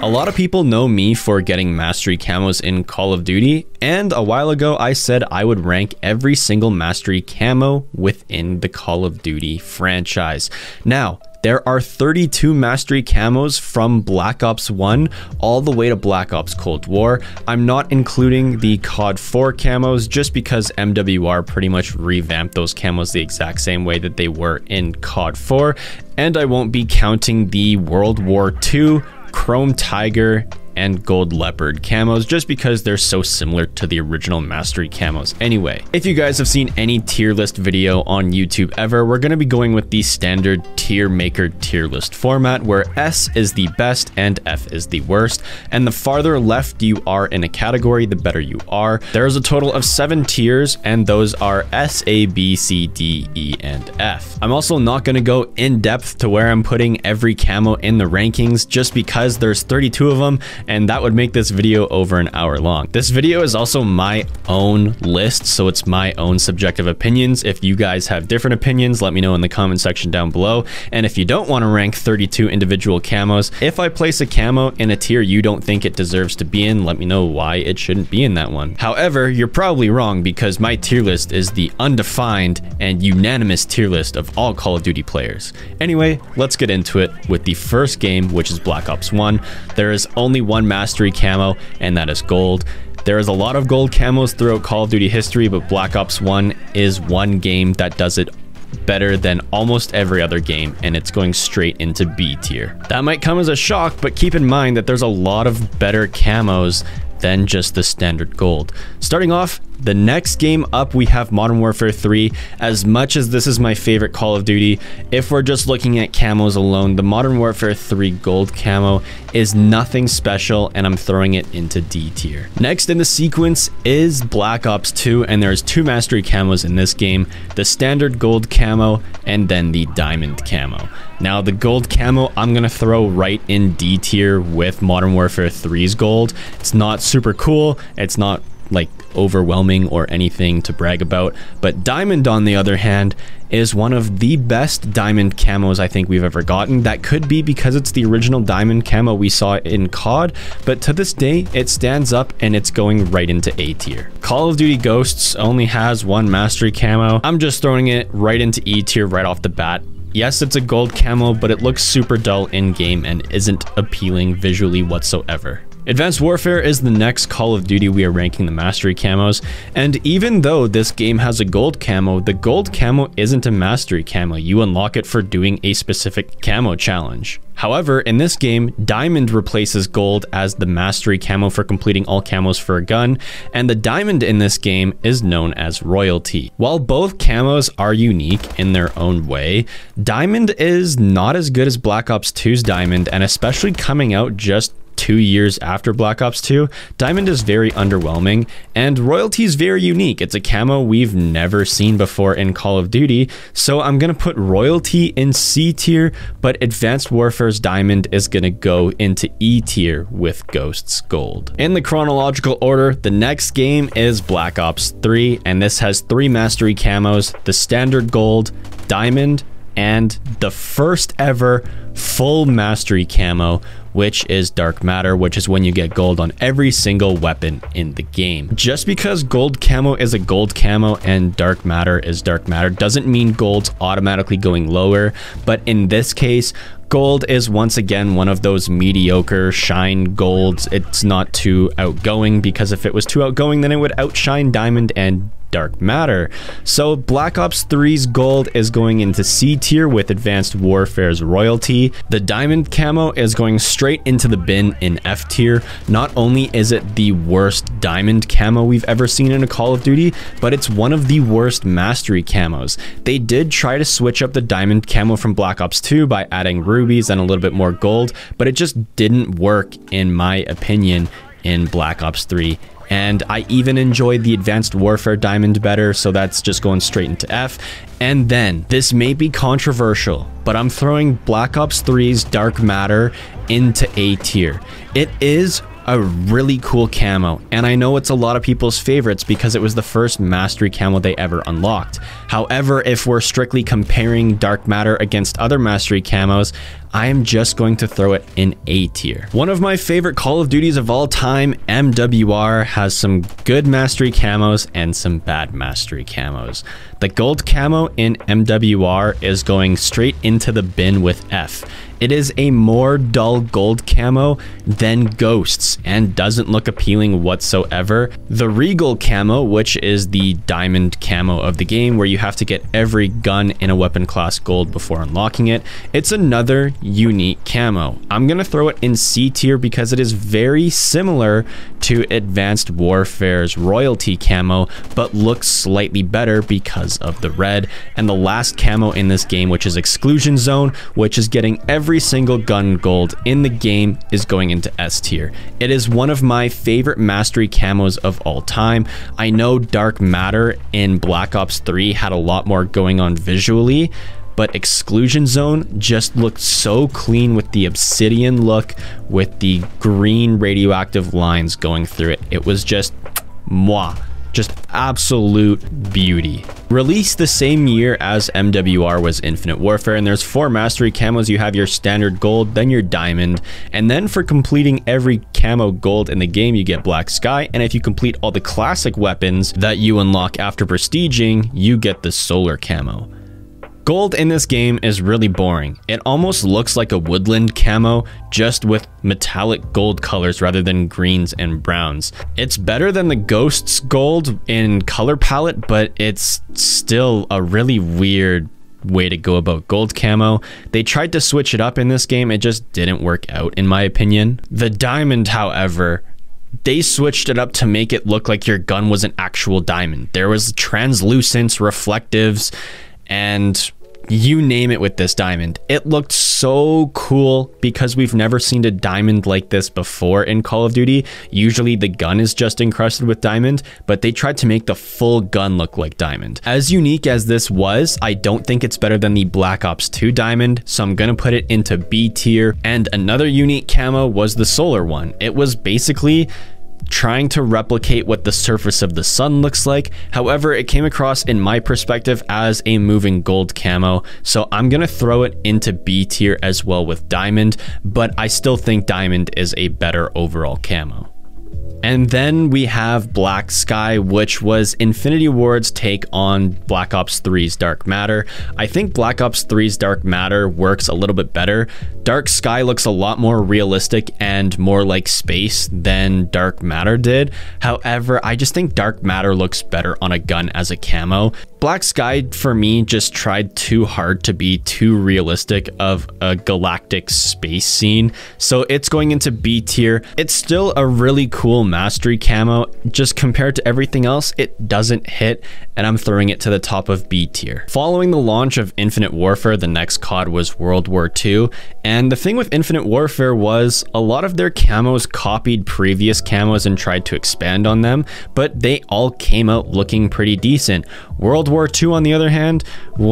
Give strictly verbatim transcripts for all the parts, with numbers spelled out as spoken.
A lot of people know me for getting mastery camos in Call of Duty, and a while ago I said I would rank every single mastery camo within the Call of Duty franchise. Now, there are thirty-two mastery camos from Black Ops one all the way to Black Ops Cold War. I'm not including the C O D four camos just because M W R pretty much revamped those camos the exact same way that they were in C O D four. And I won't be counting the World War two, Chrome Tiger, and Gold Leopard camos just because they're so similar to the original mastery camos anyway. If you guys have seen any tier list video on YouTube ever, we're going to be going with the standard tier maker tier list format where S is the best and F is the worst, and the farther left you are in a category, the better you are. There's a total of seven tiers, and those are S, A, B, C, D, E, and F. I'm also not going to go in depth to where I'm putting every camo in the rankings just because there's thirty-two of them, and that would make this video over an hour long. This video is also my own list, so it's my own subjective opinions. If you guys have different opinions, let me know in the comment section down below. And if you don't want to rank thirty-two individual camos, if I place a camo in a tier you don't think it deserves to be in, let me know why it shouldn't be in that one. However, you're probably wrong because my tier list is the undefined and unanimous tier list of all Call of Duty players. Anyway, let's get into it with the first game, which is Black Ops one. There is only one mastery camo, and that is gold. There is a lot of gold camos throughout Call of Duty history, but Black Ops one is one game that does it better than almost every other game, and it's going straight into B tier. That might come as a shock, but keep in mind that there's a lot of better camos than just the standard gold. Starting off, the next game up, we have Modern Warfare three. As much as this is my favorite Call of Duty, if we're just looking at camos alone, the Modern Warfare three gold camo is nothing special, and I'm throwing it into D tier. Next in the sequence is Black Ops two, and there's two mastery camos in this game, the standard gold camo and then the diamond camo. Now, the gold camo I'm gonna throw right in D tier with Modern Warfare three's gold. It's not super cool, it's not like overwhelming or anything to brag about, but diamond on the other hand is one of the best diamond camos I think we've ever gotten. That could be because it's the original diamond camo we saw in C O D, but to this day it stands up and it's going right into A tier. Call of Duty Ghosts only has one mastery camo. I'm just throwing it right into E tier right off the bat. Yes, it's a gold camo, but it looks super dull in game and isn't appealing visually whatsoever. Advanced Warfare is the next Call of Duty we are ranking the mastery camos, and even though this game has a gold camo, the gold camo isn't a mastery camo. You unlock it for doing a specific camo challenge. However, in this game, diamond replaces gold as the mastery camo for completing all camos for a gun, and the diamond in this game is known as royalty. While both camos are unique in their own way, diamond is not as good as Black Ops two's diamond, and especially coming out just two years after Black Ops two, diamond is very underwhelming, and royalty is very unique. It's a camo we've never seen before in Call of Duty, so I'm gonna put royalty in C tier, but Advanced Warfare's diamond is gonna go into E tier with Ghosts gold. In the chronological order, the next game is Black Ops three, and this has three mastery camos, the standard gold, diamond, and the first ever full mastery camo, which is Dark Matter, which is when you get gold on every single weapon in the game. Just because gold camo is a gold camo and Dark Matter is Dark Matter doesn't mean gold's automatically going lower, but in this case, gold is once again one of those mediocre shine golds. It's not too outgoing, because if it was too outgoing, then it would outshine diamond and Dark Matter. So Black Ops three's gold is going into C tier with Advanced Warfare's royalty. The diamond camo is going straight into the bin in F tier. Not only is it the worst diamond camo we've ever seen in a Call of Duty, but it's one of the worst mastery camos. They did try to switch up the diamond camo from Black Ops two by adding rubies and a little bit more gold, but it just didn't work in my opinion in Black Ops three. And I even enjoyed the Advanced Warfare diamond better, so that's just going straight into F. And then, this may be controversial, but I'm throwing Black Ops three's Dark Matter into A tier. It is a really cool camo, and I know it's a lot of people's favorites because it was the first mastery camo they ever unlocked. However, if we're strictly comparing Dark Matter against other mastery camos, I am just going to throw it in A tier. One of my favorite Call of Duties of all time, M W R, has some good mastery camos and some bad mastery camos. The gold camo in M W R is going straight into the bin with F. It is a more dull gold camo than Ghosts and doesn't look appealing whatsoever. The Regal camo, which is the diamond camo of the game where you have to get every gun in a weapon class gold before unlocking it, it's another unique camo. I'm gonna throw it in C tier because it is very similar to Advanced Warfare's royalty camo, but looks slightly better because of the red. And the last camo in this game, which is Exclusion Zone, which is getting every single gun gold in the game, is going into S tier. It is one of my favorite mastery camos of all time. I know Dark Matter in Black Ops three had a lot more going on visually, but Exclusion Zone just looked so clean with the obsidian look, with the green radioactive lines going through it. It was just mwah. Just absolute beauty. Released the same year as M W R was Infinite Warfare, and there's four mastery camos. You have your standard gold, then your diamond, and then for completing every camo gold in the game, you get Black Sky, and if you complete all the classic weapons that you unlock after prestiging, you get the solar camo. Gold in this game is really boring. It almost looks like a woodland camo, just with metallic gold colors rather than greens and browns. It's better than the Ghosts gold in color palette, but it's still a really weird way to go about gold camo. They tried to switch it up in this game, it just didn't work out in my opinion. The diamond, however, they switched it up to make it look like your gun was an actual diamond. There was translucence, reflectives, and you name it with this diamond. It looked so cool because we've never seen a diamond like this before in Call of Duty. Usually the gun is just encrusted with diamond, but they tried to make the full gun look like diamond. As unique as this was, I don't think it's better than the Black Ops two diamond, so I'm gonna put it into B tier. And another unique camo was the solar one. It was basically trying to replicate what the surface of the sun looks like. However, it came across in my perspective as a moving gold camo, so I'm gonna throw it into B tier as well with diamond, but I still think diamond is a better overall camo. And then we have Black Sky, which was Infinity Ward's take on Black Ops three's Dark Matter. I think Black Ops three's Dark Matter works a little bit better. Dark Sky looks a lot more realistic and more like space than Dark Matter did. However, I just think Dark Matter looks better on a gun as a camo. Black Sky, for me, just tried too hard to be too realistic of a galactic space scene, so it's going into B tier. It's still a really cool mastery camo, just compared to everything else, it doesn't hit, and I'm throwing it to the top of B tier. Following the launch of Infinite Warfare, the next C O D was World War two, and the thing with Infinite Warfare was a lot of their camos copied previous camos and tried to expand on them, but they all came out looking pretty decent. World War two, on the other hand,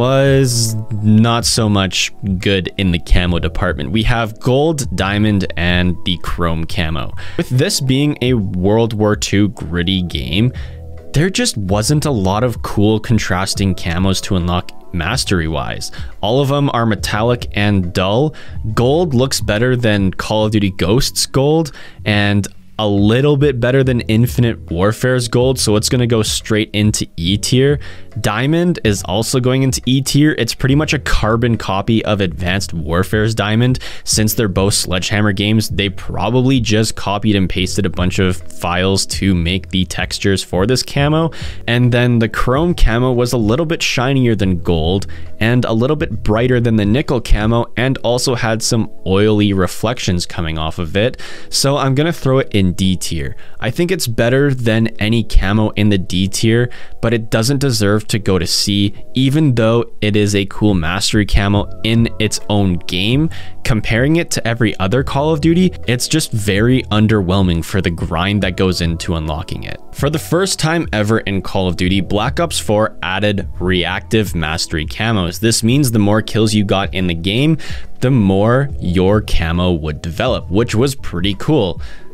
was not so much good in the camo department. We have gold, diamond, and the chrome camo. With this being a World War two gritty game, there just wasn't a lot of cool contrasting camos to unlock mastery wise. All of them are metallic and dull. Gold looks better than Call of Duty Ghosts gold, and a little bit better than Infinite Warfare's gold, so it's going to go straight into E tier. Diamond is also going into E tier. It's pretty much a carbon copy of Advanced Warfare's diamond. Since they're both Sledgehammer games, they probably just copied and pasted a bunch of files to make the textures for this camo. And then the chrome camo was a little bit shinier than gold and a little bit brighter than the nickel camo, and also had some oily reflections coming off of it. So I'm going to throw it in D tier. I think it's better than any camo in the D tier, but it doesn't deserve to go to C, even though it is a cool mastery camo in its own game. Comparing it to every other Call of Duty, it's just very underwhelming for the grind that goes into unlocking it. For the first time ever in Call of Duty, Black Ops four added reactive mastery camos. This means the more kills you got in the game, the more your camo would develop, which was pretty cool.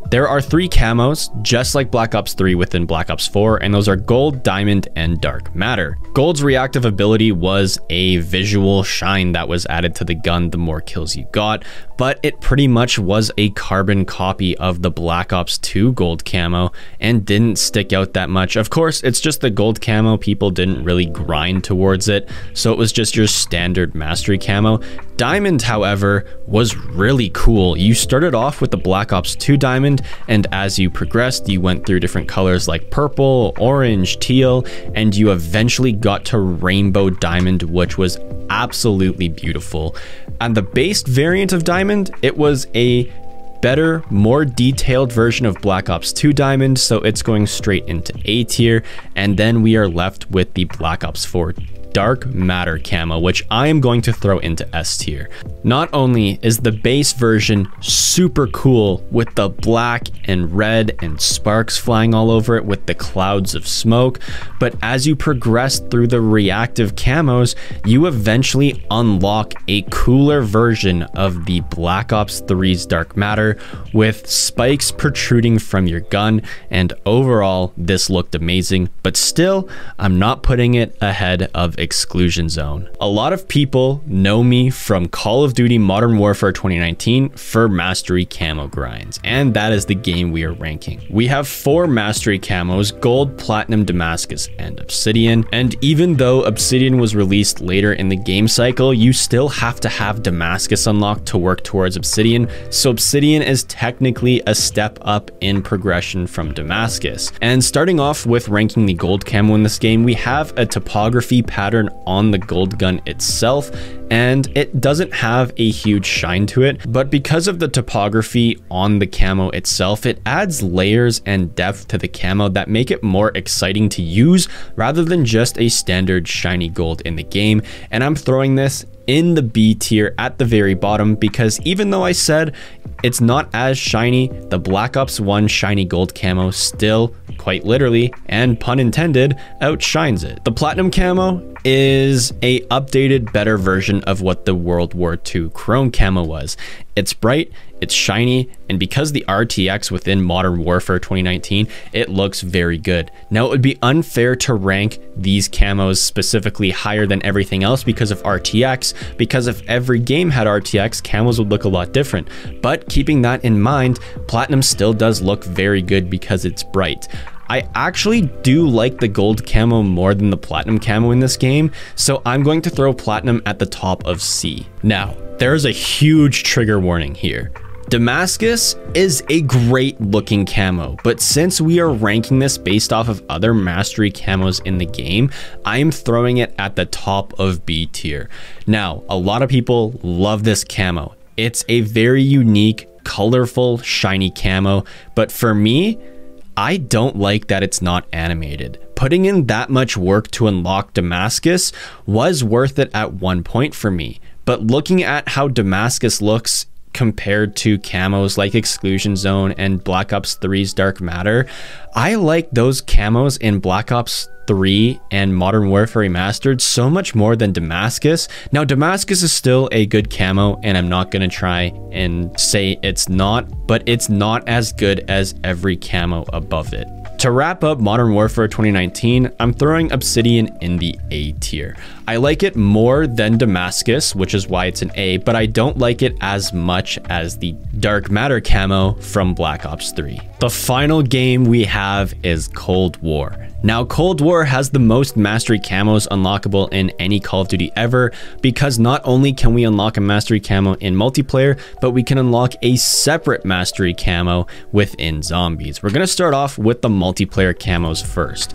There are three camos, just like Black Ops three within Black Ops four, and those are Gold, Diamond, and Dark Matter. Gold's reactive ability was a visual shine that was added to the gun the more kills you got, but it pretty much was a carbon copy of the Black Ops two Gold camo and didn't stick out that much. Of course, it's just the Gold camo, people didn't really grind towards it, so it was just your standard mastery camo. Diamond, however, was really cool. You started off with the Black Ops two Diamond, and as you progressed, you went through different colors like purple, orange, teal, and you eventually got to Rainbow Diamond, which was absolutely beautiful. And the base variant of Diamond, it was a better, more detailed version of Black Ops two Diamond, so it's going straight into A tier, and then we are left with the Black Ops four Dark Matter camo, which I am going to throw into S tier. Not only is the base version super cool with the black and red and sparks flying all over it with the clouds of smoke, but as you progress through the reactive camos, you eventually unlock a cooler version of the Black Ops three's Dark Matter with spikes protruding from your gun, and overall this looked amazing, but still I'm not putting it ahead of Exclusion Zone. A lot of people know me from Call of Duty Modern Warfare twenty nineteen for mastery camo grinds, and that is the game we are ranking. We have four mastery camos: Gold, Platinum, Damascus, and Obsidian. And even though Obsidian was released later in the game cycle, you still have to have Damascus unlocked to work towards Obsidian, so Obsidian is technically a step up in progression from Damascus. And starting off with ranking the Gold camo in this game, we have a topography pattern on the Gold gun itself, and it doesn't have a huge shine to it, but because of the topography on the camo itself, it adds layers and depth to the camo that make it more exciting to use rather than just a standard shiny gold in the game. And I'm throwing this in the B tier at the very bottom because even though I said it's not as shiny, the Black Ops one shiny gold camo still, quite literally and pun intended, outshines it. The Platinum camo is a updated, better version of what the World War two Chrome camo was. It's bright, it's shiny, and because the R T X within Modern Warfare twenty nineteen, it looks very good. Now, it would be unfair to rank these camos specifically higher than everything else because of R T X, because if every game had R T X, camos would look a lot different. But keeping that in mind, Platinum still does look very good because it's bright. I actually do like the Gold camo more than the Platinum camo in this game, so I'm going to throw Platinum at the top of C. Now, there's a huge trigger warning here. Damascus is a great looking camo, but since we are ranking this based off of other mastery camos in the game, I am throwing it at the top of B tier. Now, a lot of people love this camo. It's a very unique, colorful, shiny camo, but for me, I don't like that it's not animated. Putting in that much work to unlock Damascus was worth it at one point for me, but looking at how Damascus looks compared to camos like Exclusion Zone and Black Ops three's Dark Matter, I like those camos in Black Ops three and Modern Warfare Remastered so much more than Damascus. Now, Damascus is still a good camo, and I'm not gonna try and say it's not, but it's not as good as every camo above it. To wrap up Modern Warfare twenty nineteen, I'm throwing Obsidian in the A tier. I like it more than Damascus, which is why it's an A, but I don't like it as much as the Dark Matter camo from Black Ops three. The final game we have is Cold War. Now, Cold War has the most mastery camos unlockable in any Call of Duty ever, because not only can we unlock a mastery camo in multiplayer, but we can unlock a separate mastery camo within zombies. We're gonna start off with the multiplayer camos first.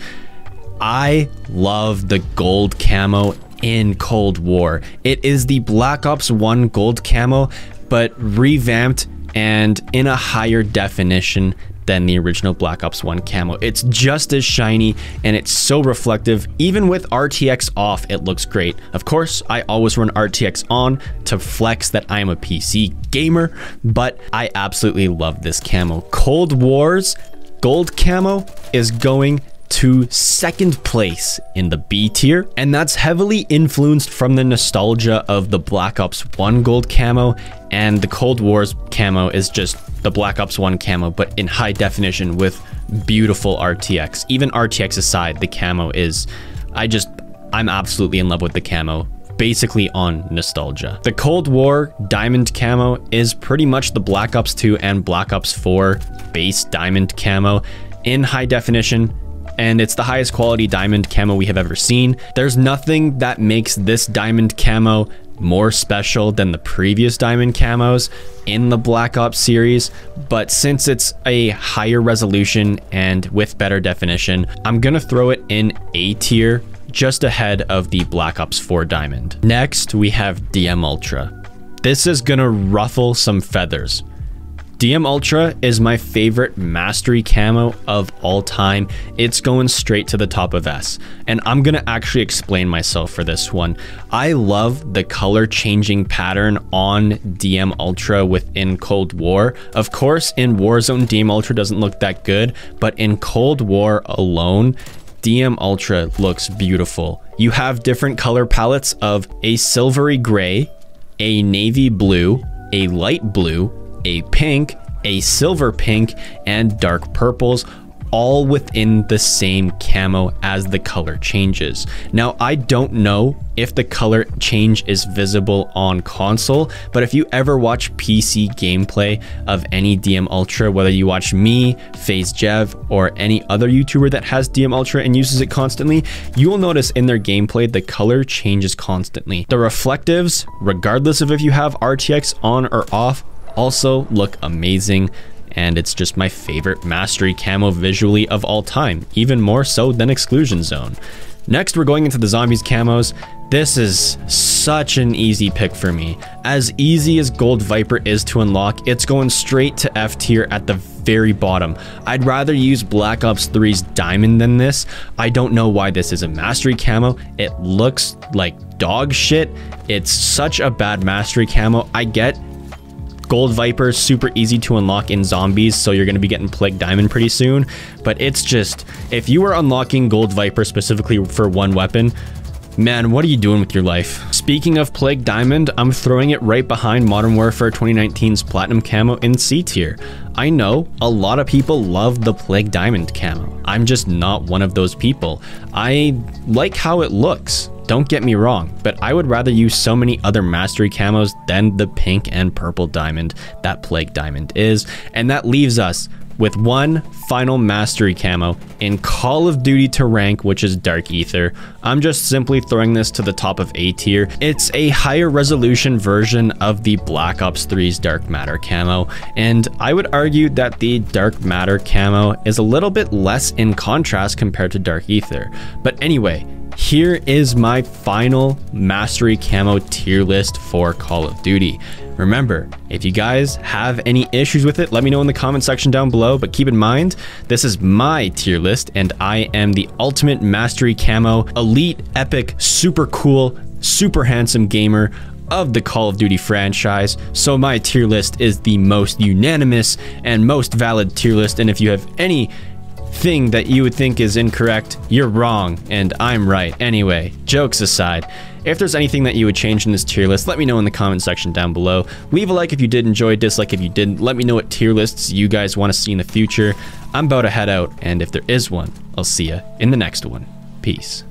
I love the gold camo in Cold War. It is the Black Ops one gold camo, but revamped and in a higher definition than the original Black Ops one camo. It's just as shiny and it's so reflective. Even with R T X off, it looks great. Of course, I always run R T X on to flex that I am a P C gamer, but I absolutely love this camo. Cold War's gold camo is going to second place in the B tier, and that's heavily influenced from the nostalgia of the Black Ops one gold camo, and the Cold War's camo is just the Black Ops one camo, but in high definition with beautiful R T X. Even R T X aside, the camo is, I just, I'm absolutely in love with the camo, basically on nostalgia. The Cold War diamond camo is pretty much the Black Ops two and Black Ops four base diamond camo in high definition, and it's the highest quality diamond camo we have ever seen. There's nothing that makes this diamond camo more special than the previous diamond camos in the Black Ops series, but since it's a higher resolution and with better definition, I'm gonna throw it in A tier, just ahead of the Black Ops four diamond. Next, we have D M Ultra. This is gonna ruffle some feathers. D M Ultra is my favorite mastery camo of all time. It's going straight to the top of S. And I'm gonna actually explain myself for this one. I love the color changing pattern on D M Ultra within Cold War. Of course, in Warzone, D M Ultra doesn't look that good, but in Cold War alone, D M Ultra looks beautiful. You have different color palettes of a silvery gray, a navy blue, a light blue, a pink, a silver pink, and dark purples, all within the same camo as the color changes. Now, I don't know if the color change is visible on console, but if you ever watch P C gameplay of any D M Ultra, whether you watch me, FaZe Jev, or any other YouTuber that has D M Ultra and uses it constantly, you will notice in their gameplay, the color changes constantly. The reflectives, regardless of if you have R T X on or off, also look amazing, and it's just my favorite mastery camo visually of all time, even more so than Exclusion Zone. Next, we're going into the zombies camos. This is such an easy pick for me. As easy as Gold Viper is to unlock, it's going straight to F tier at the very bottom. I'd rather use Black Ops three's diamond than this. I don't know why this is a mastery camo. It looks like dog shit. It's such a bad mastery camo. I get Gold Viper is super easy to unlock in zombies, so you're going to be getting Plague Diamond pretty soon, but it's just, if you are unlocking Gold Viper specifically for one weapon, man, what are you doing with your life? Speaking of Plague Diamond, I'm throwing it right behind Modern Warfare twenty nineteen's Platinum Camo in C tier. I know a lot of people love the Plague Diamond camo. I'm just not one of those people. I like how it looks. Don't get me wrong, but I would rather use so many other mastery camos than the pink and purple diamond that Plague Diamond is. And that leaves us with one final mastery camo in Call of Duty to rank, which is Dark Aether. I'm just simply throwing this to the top of A tier. It's a higher resolution version of the Black Ops three's Dark Matter camo, and I would argue that the Dark Matter camo is a little bit less in contrast compared to Dark Aether. But anyway, here is my final mastery camo tier list for Call of Duty. Remember, if you guys have any issues with it, let me know in the comment section down below, but keep in mind, this is my tier list and I am the ultimate mastery camo, elite, epic, super cool, super handsome gamer of the Call of Duty franchise. So my tier list is the most unanimous and most valid tier list, and if you have any thing that you would think is incorrect, you're wrong and I'm right. Anyway, jokes aside, if there's anything that you would change in this tier list, let me know in the comment section down below. Leave a like if you did enjoy, dislike if you didn't. Let me know what tier lists you guys want to see in the future. I'm about to head out, and if there is one, I'll see ya in the next one. Peace.